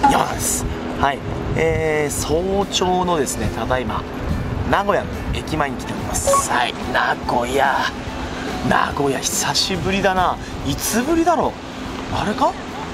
山田です。はい、早朝のですね、ただいま名古屋の駅前に来ております。はい、名古屋久しぶりだな。いつぶりだろう。あれか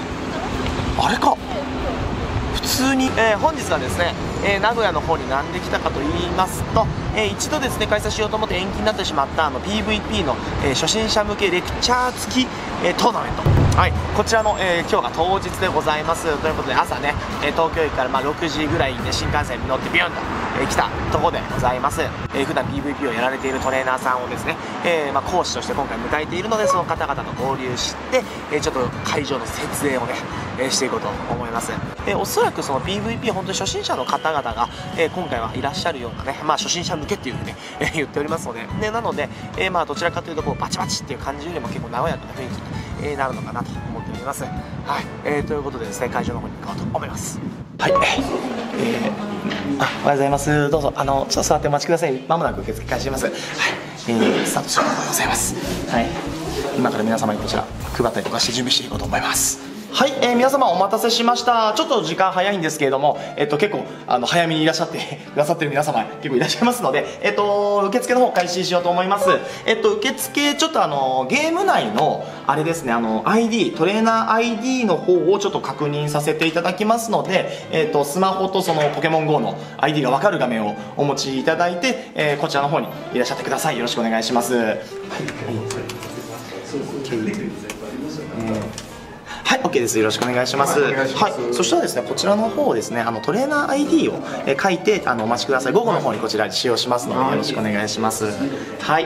普通に、本日はですね、名古屋の方になんで来たかと言いますと、一度ですね開催しようと思って延期になってしまったPVP の、初心者向けレクチャー付き、トーナメント、はい、こちらの、今日が当日でございます。ということで朝ね、東京駅から6時ぐらいに、ね、新幹線に乗ってビュンと、来たところでございます。普段 PVP をやられているトレーナーさんをですね、講師として今回迎えているので、その方々と合流して、ちょっと会場の設営をね、していこうと思います。おそらくその PVP 本当に初心者の方々が、今回はいらっしゃるようなね、初心者向けっていうふうにね、言っておりますので、なので、どちらかというとこうバチバチっていう感じよりも結構和やかな雰囲気に、なるのかなと思っております。はい、ということでですね、会場の方に向かおうと思います。はい、おはようございます。どうぞちょっと座ってお待ちください。まもなく受付開始します。はい、スタートしようとございます。はい、今から皆様にこちら配ったりとかして準備していこうと思います。はい、皆様お待たせしました。ちょっと時間早いんですけれども、結構早めにいらっしゃってくださってる皆様結構いらっしゃいますので、受付の方開始しようと思います。受付ちょっとゲーム内のあれですね、ID トレーナー ID の方をちょっと確認させていただきますので、スマホとそのポケモン GO の ID が分かる画面をお持ちいただいて、こちらの方にいらっしゃってください。よろしくお願いします。はい、はい、OK です。よろしくお願いします。はい、そしたらですね、こちらの方をですね、トレーナー ID を書いてお待ちください。午後の方にこちら使用しますので、よろしくお願いします。はい。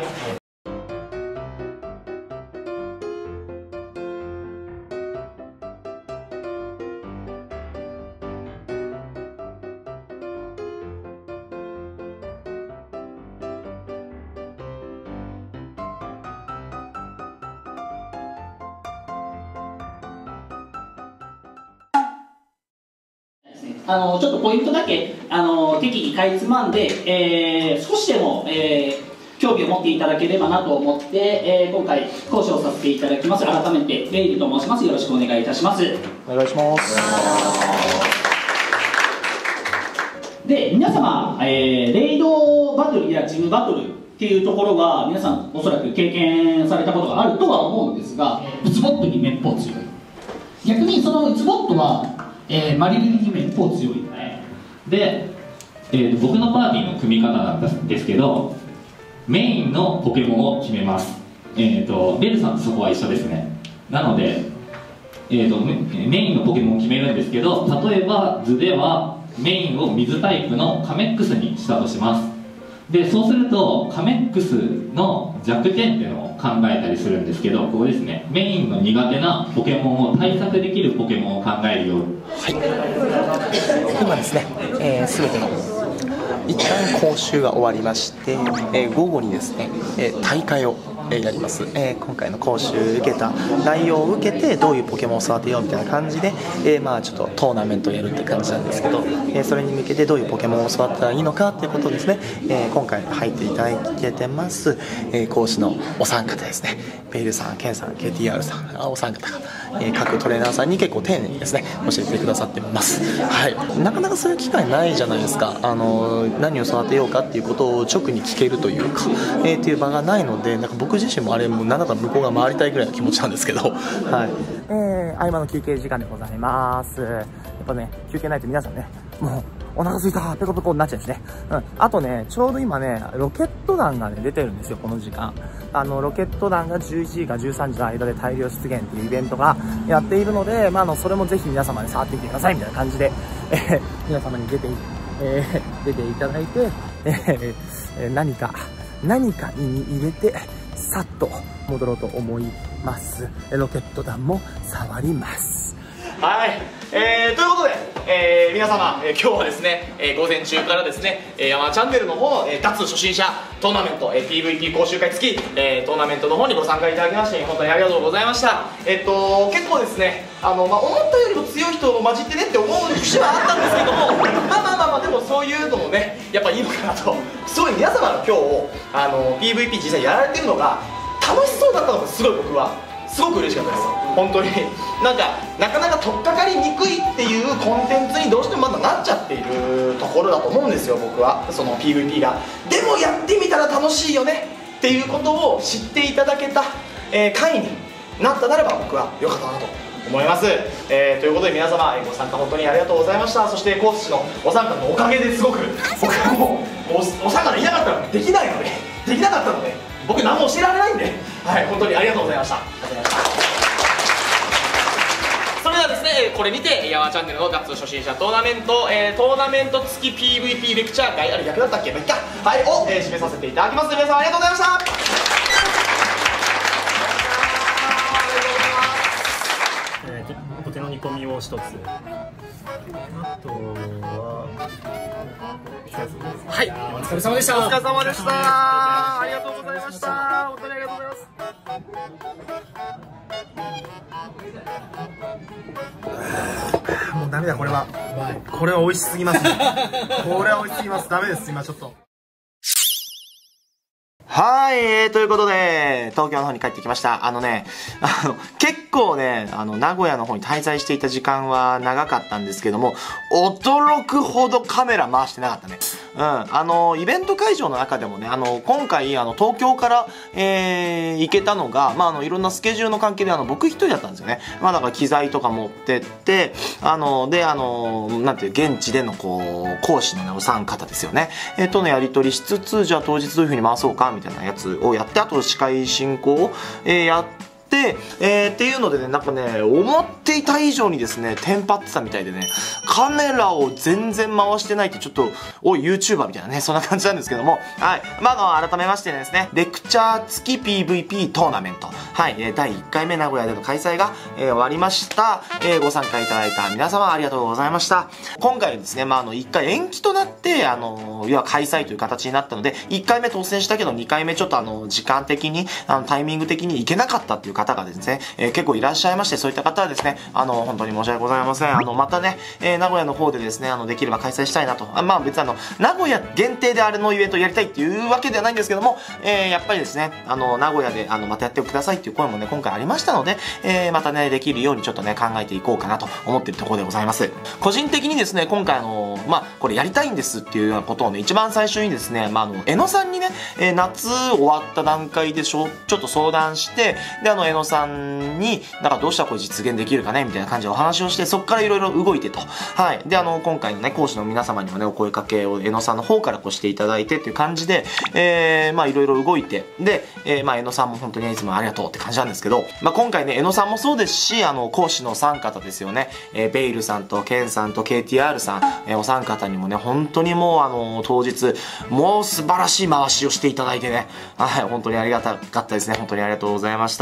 ちょっとポイントだけ適宜かいつまんで、少しでも、興味を持っていただければなと思って、今回講師をさせていただきます。改めてレイルと申します。よろしくお願いいたします。 お願いします。 で、皆様、レイドバトルやジムバトルっていうところは皆さんおそらく経験されたことがあるとは思うんですが、ウツボットにめっぽう強い。逆にそのウツボットはマリルにめっぽう強いで、僕のパーティーの組み方なんですけど、メインのポケモンを決めます。ベルさんとそこは一緒ですね。なので、メインのポケモンを決めるんですけど、例えば図ではメインを水タイプのカメックスにしたとします。でそうするとカメックスの弱点っていうのを考えたりするんですけど、ここですね、メインの苦手なポケモンを対策できるポケモンを考えるように。 はい、今ですね、全ての一旦講習が終わりまして、午後にですね、大会をやります。今回の講習受けた内容を受けてどういうポケモンを育てようみたいな感じで、ちょっとトーナメントをやるって感じなんですけど、それに向けてどういうポケモンを育てたらいいのかっていうことをですね、今回入っていただけてます、講師のお三方ですね、ベイルさん、ケンさん、KTR さん、お三方が、各トレーナーさんに結構丁寧にですね教えてくださってます。はい、なかなかそういう機会ないじゃないですか。何を育てようかっていうことを直に聞けるというか、っていう場がないので、なんか僕自身もあれもなんだか向こうが回りたいぐらいの気持ちなんですけど、はい、合間の休憩時間でございます。やっぱね、休憩ないと皆さんね、もうお腹すいたペコペコになっちゃうんですね。あとね、ちょうど今ねロケット弾がね出てるんですよ、この時間。ロケット弾が11時から13時の間で大量出現っていうイベントがやっているので、それもぜひ皆様に触ってみてくださいみたいな感じで、皆様に出ていただいて、何かに入れてさっと戻ろうと思います。ロケット弾も触ります。はい、ということで、皆様、今日はですね、午前中からですね、山チャンネルの方の、脱初心者トーナメント、PVP 講習会付き、トーナメントの方にご参加いただきまして本当にありがとうございました。結構ですね、思ったよりも強い人を混じってねって思う節はあったんですけども、でもそういうのもねやっぱいいのかなと。すごい皆様の今日PVP 実際やられてるのが楽しそうだったのがすごい僕はすごく嬉しかったです。本当になかなか取っかかりにくいっていうコンテンツにどうしてもまだなっちゃっているところだと思うんですよ、僕は。その PVP がでもやってみたら楽しいよねっていうことを知っていただけた、回になったならば僕は良かったなと思います。ということで皆様ご参加本当にありがとうございました。そして講師のお三方のおかげですごく僕はもうお三方いなかったらできないので、できなかったので僕何も教えられないんで、はい、本当にありがとうございました。それではですね、これにてヤワーチャンネルのダーツ初心者トーナメント、トーナメント付き PVP レクチャー会、あれ逆だったっけ、まあ、いっか、はい、を、締めさせていただきます。皆さんありがとうございました。 ポテの煮込みを一つ。あとは。はい、お疲れ様でした。 お疲れ様でした。ありがとうございました。本当にありがとうございます。もうダメだ、これは。これは美味しすぎます、ね。これは美味しすぎます。ダメです、今ちょっと。はい、ということで、東京の方に帰ってきました。結構ね、名古屋の方に滞在していた時間は長かったんですけども、驚くほどカメラ回してなかったね。イベント会場の中でもね、今回、東京から、行けたのが、いろんなスケジュールの関係で、僕一人だったんですよね。だから機材とか持ってって、なんていう、現地での、講師のね、お三方ですよね。とのやり取りしつつ、じゃあ当日どういう風に回そうか、みたいなやつをやって、あと司会進行を、やって、っていうのでね、なんかね、思っていた以上にですね、テンパってたみたいでね、カメラを全然回してないってちょっと、おい、YouTuber みたいなね、そんな感じなんですけども、はい。改めましてですね、レクチャー付き PVP トーナメント。はい。第1回目名古屋での開催が、終わりました。ご参加いただいた皆様ありがとうございました。今回ですね、1回延期となって、要は開催という形になったので、1回目当選したけど、2回目ちょっと時間的に、タイミング的に行けなかったっていう方がですね、結構いらっしゃいまして、そういった方はですね、本当に申し訳ございません。またね、名古屋の方でですね、できれば開催したいなと。別に名古屋限定であれのイベントをやりたいっていうわけではないんですけども、やっぱりですね、名古屋で、またやってくださいっていう声もね、今回ありましたので、またね、できるようにちょっとね、考えていこうかなと思っているところでございます。個人的にですね、今回これやりたいんですっていうようなことをね、一番最初にですね、江野さんにね、夏終わった段階でちょっと相談して、で、江野さんに、どうしたらこれ実現できるかねみたいな感じでお話をして、そこからいろいろ動いてと。はい。で、今回のね、講師の皆様にもね、お声掛けを江野さんの方からしていただいてっていう感じで、いろいろ動いて、で、江野さんも本当にいつもありがとうって感じなんですけど、今回ね、江野さんもそうですし、講師の3方ですよね、ベイルさんとケンさんと KTR さん、お三方にもね、本当にもう、当日、もう素晴らしい回しをしていただいてね、はい、本当にありがたかったですね。本当にありがとうございました。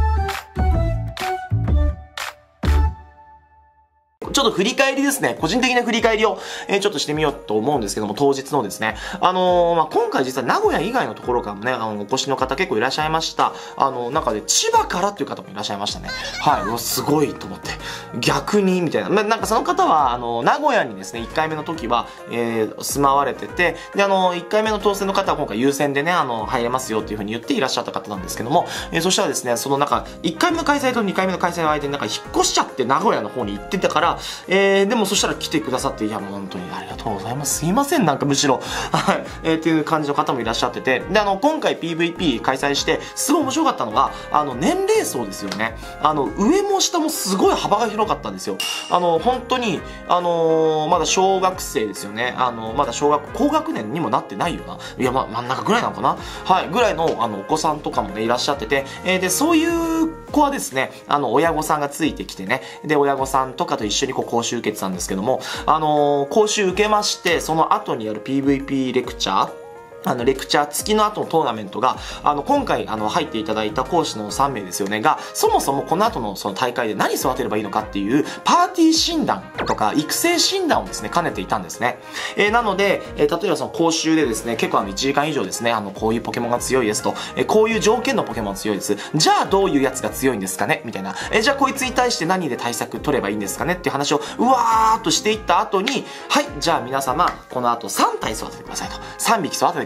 ちょっと振り返りですね。個人的な振り返りを、ちょっとしてみようと思うんですけども、当日のですね。今回実は名古屋以外のところからもね、お越しの方結構いらっしゃいました。中で千葉からっていう方もいらっしゃいましたね。はい。すごいと思って。逆に、みたいな。なんかその方は、名古屋にですね、1回目の時は、住まわれてて、で、1回目の当選の方は今回優先でね、入れますよっていう風に言っていらっしゃった方なんですけども、そしたらですね、その1回目の開催と2回目の開催の間に引っ越しちゃって名古屋の方に行ってたから、でもそしたら来てくださって、いやもう本当にありがとうございます。すいません、なんかむしろ。はい。っていう感じの方もいらっしゃってて、で、今回 PVP 開催して、すごい面白かったのが、年齢層ですよね。上も下もすごい幅が広かったんですよ。本当に、まだ小学生ですよね。まだ高学年にもなってないよな。いや、真ん中ぐらいなのかな。はい。ぐらいの、お子さんとかもね、いらっしゃってて、で、そういう子はですね、親御さんがついてきてね、で、親御さんとかと一緒に講習受けてたんですけども、講習受けまして、その後にやる PVP レクチャー、レクチャー付きの後のトーナメントが、今回、入っていただいた講師の3名ですよね、が、そもそもこの後のその大会で何育てればいいのかっていう、パーティー診断とか、育成診断をですね、兼ねていたんですね。なので、例えばその講習でですね、結構1時間以上ですね、こういうポケモンが強いですと、こういう条件のポケモンが強いです。じゃあどういうやつが強いんですかねみたいな。じゃあこいつに対して何で対策取ればいいんですかねっていう話を、うわーっとしていった後に、はい、じゃあ皆様、この後3体育ててくださいと。3匹育ててください。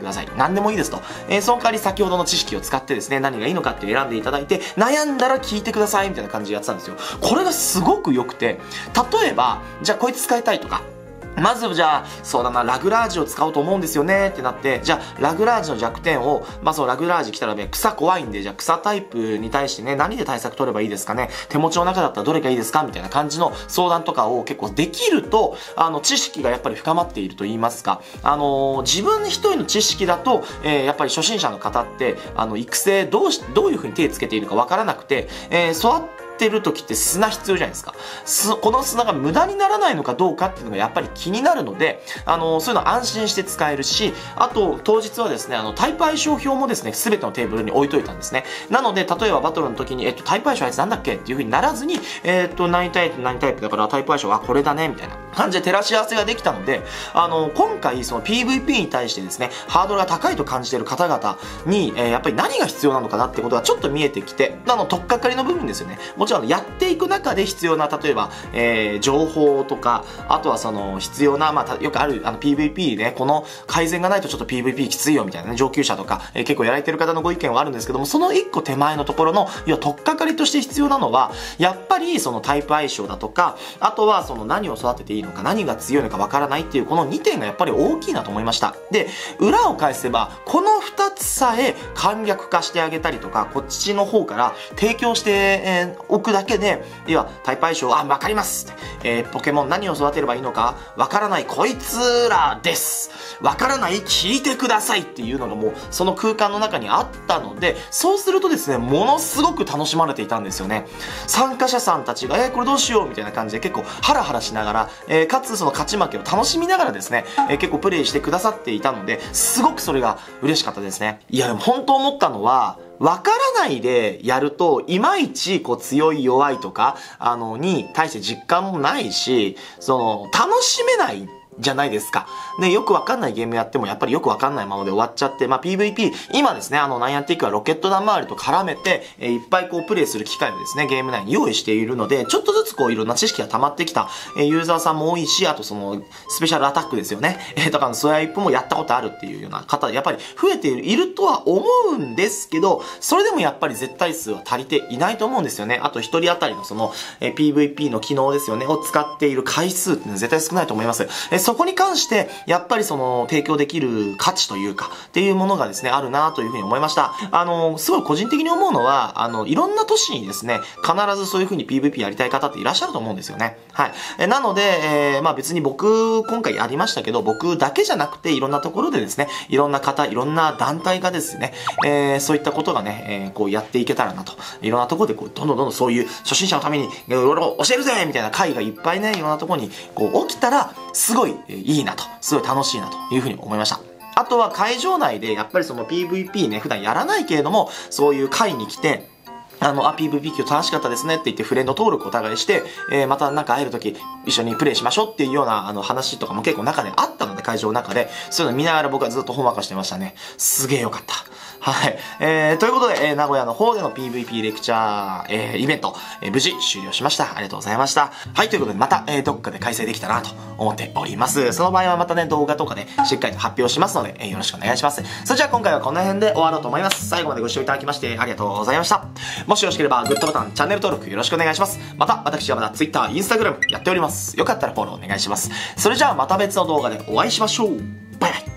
ださい。何でもいいですと。その代わり先ほどの知識を使ってですね、何がいいのかって選んでいただいて、悩んだら聞いてくださいみたいな感じでやってたんですよ。これがすごく良くて、例えば、じゃあこいつ使いたいとか、まずじゃあ、そうだな、ラグラージを使おうと思うんですよねってなって、じゃあ、ラグラージの弱点を、そのラグラージ来たらね、草怖いんで、じゃあ草タイプに対してね、何で対策取ればいいですかね、手持ちの中だったらどれがいいですかみたいな感じの相談とかを結構できると、知識がやっぱり深まっていると言いますか、自分一人の知識だと、やっぱり初心者の方って、育成どういう風に手つけているかわからなくて、育ってる時って砂必要じゃないですか。この砂が無駄にならないのかどうかっていうのがやっぱり気になるので、そういうの安心して使えるし、あと、当日はですね、タイプ相性表もですね、すべてのテーブルに置いといたんですね。なので、例えばバトルの時に、タイプ相性あいつなんだっけっていう風にならずに、何タイプだからタイプ相性はこれだね、みたいな感じで照らし合わせができたので、今回、その PVP に対してですね、ハードルが高いと感じている方々に、やっぱり何が必要なのかなってことがちょっと見えてきて、取っかかりの部分ですよね。もちろんやっていく中で必要な、例えば、情報とか、あとはその必要な、よくあるPVP ね、この改善がないとちょっと PVP きついよみたいなね、上級者とか、結構やられてる方のご意見はあるんですけども、その一個手前のところの、要は取っかかりとして必要なのは、やっぱりそのタイプ相性だとか、あとはその何を育てていいのか、何が強いのかわからないっていう、この2点がやっぱり大きいなと思いました。で、裏を返せば、この2つさえ簡略化してあげたりとか、こっちの方から提供しておくだけで、要はタイプ相性、わかります、ポケモン何を育てればいいのかわからないこいつらです。わからない聞いてくださいっていうのがもうその空間の中にあったので、そうするとですね、ものすごく楽しまれていたんですよね。参加者さんたちが、これどうしようみたいな感じで結構ハラハラしながら、かつその勝ち負けを楽しみながらですね、結構プレイしてくださっていたので、すごくそれが嬉しかったですね。いや、でも本当思ったのは、わからないでやると、いまいち、強い弱いとか、に対して実感もないし、楽しめないじゃないですか。で、よくわかんないゲームやってもやっぱりよくわかんないままで終わっちゃって、PVP、今ですね、ナイアンティックはロケット弾周りと絡めて、いっぱいプレイする機会をですね、ゲーム内に用意しているので、ちょっとずついろんな知識が溜まってきた、ユーザーさんも多いし、あとスペシャルアタックですよね。とかのスワイプもやったことあるっていうような方、やっぱり増えているとは思うんですけど、それでもやっぱり絶対数は足りていないと思うんですよね。あと一人当たりのPVP の機能ですよね、を使っている回数っていうのは絶対少ないと思います。そこに関して、やっぱり提供できる価値というか、っていうものがですね、あるなというふうに思いました。すごい個人的に思うのは、いろんな都市にですね、必ずそういうふうに PVP やりたい方っていらっしゃると思うんですよね。はい。なので、別に僕、今回やりましたけど、僕だけじゃなくて、いろんなところでですね、いろんな方、いろんな団体がですね、そういったことがね、やっていけたらなと。いろんなところで、どんどんそういう初心者のために、いろいろ教えるぜみたいな会がいっぱいね、いろんなところに、起きたら、すごいいいなと。すごい楽しいなというふうに思いました。あとは会場内で、やっぱりPVP ね、普段やらないけれども、そういう会に来て、PVP 今日楽しかったですねって言ってフレンド登録をお互いして、また会えるとき一緒にプレイしましょうっていうような話とかも結構中であったので、会場の中で、そういうの見ながら僕はずっとほんわかしてましたね。すげえよかった。はい。ということで、名古屋の方での PVP レクチャー、イベント、無事終了しました。ありがとうございました。はい、ということで、また、どっかで開催できたらなと思っております。その場合はまたね、動画とかでしっかりと発表しますので、よろしくお願いします。それじゃあ今回はこの辺で終わろうと思います。最後までご視聴いただきましてありがとうございました。もしよろしければ、グッドボタン、チャンネル登録よろしくお願いします。また、私はまだ Twitter、Instagram やっております。よかったらフォローお願いします。それじゃあまた別の動画でお会いしましょう。バイバイ。